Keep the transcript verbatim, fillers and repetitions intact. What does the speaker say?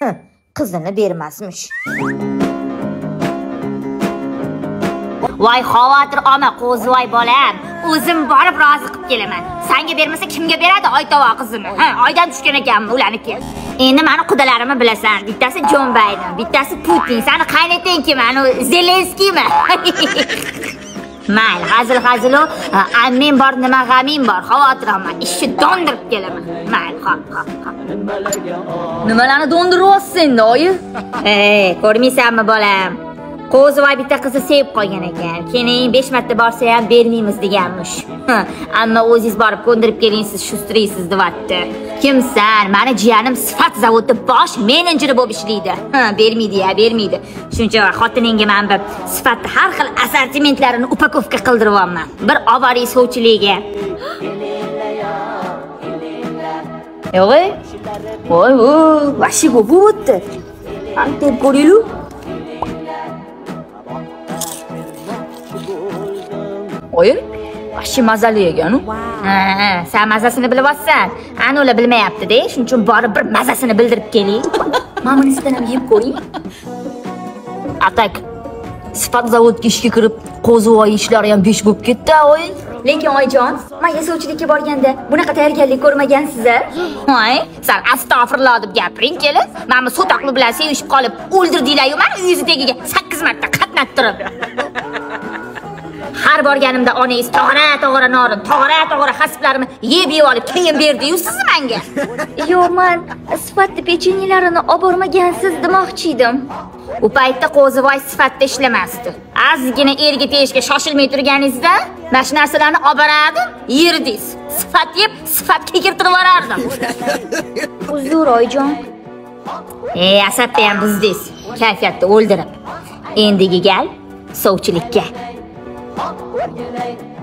qizini bermasmish. Voy xavotir olma qo'zivoy bolam. O'zim borib rozi qilib kelaman. Senga bermasa kimga beradi Oytova qizini? Ha, oydan tushgan ekanmi ularniki? Endi meni qudalarimni bilasan. Bittasi Jon Bayden, bittasi Putin. Seni qaynotang kim? Ani Zelenskiymi? Mayli, hazil-hazilu, amming bor, nima g'aming bor. Xavotir olma. Ishni dondirib kelaman. Mayli, xo'p, xo'p, xo'p. Nimalarni dondiryapsiz endi, oyi? Ey, ko'rmaysanmi bolam? Qo'zivoy bitta qizni sevib qolgan ekan. Keyin besh marta borsa ham bermaymiz deganmish. Ammo o'zingiz borib ko'ndirib keling, siz shustriysiz debapti. Kimsan? Meni jiyanim Sifat zavodida bosh menejeri bo'lib ishlaydi. Ha, bermaydi-ya, bermaydi. Shuncha xotiningga men bir Sifatda har xil assortimentlarini upakovka qildiryapman. Bir avariy sovchilikga. Yo'q-ey. Voy, voy, vashi bo'pti. Antep ko'ringlar. Oyi, vashi mazali ekan-u. Ha, sen mazasini bilyapsan. Ani ular bilmayapti-da, shuning uchun borib bir mazasini bildirib keling. Mana bunisidan ham yeb ko'ring. Atak. Sifat zavodga ishga kirib, qo'zivoy ishlari ham besh bo'lib ketdi, oyi. Lekin oyijon, men yasovchilikka borganda bunaqa tayyorgarlik ko'rmagansiz-a? Voy, sen astag'firulloh deb gapiring kelin. Meni so'toqli bilan sevishib qolib, o'ldirdinglar-yu, meni uyingiz tagiga sakkiz marta qatnattirib. Har borganimda onangiz tog'ora-tog'ora norin, tog'ora-tog'ora hasblarimni yeb-yeb olib keyin berdi-yu siz menga. Yo'q, men Sifatda pechenyelarini olib bormagansiz demoqchi edim. U paytda Qo'zivoy Sifatda ishlamasdi. Azgina erga tegishga shoshilmay turganingizda, mana shu narsalarni olib borardim, yerdingiz. Sifat yeb, sifatga kirtirib yuborardim. Uzr oyijon. Ey, asabda ham buzdingiz. Kayfiyatni o'ldirib. Endigi gal sovchilikka.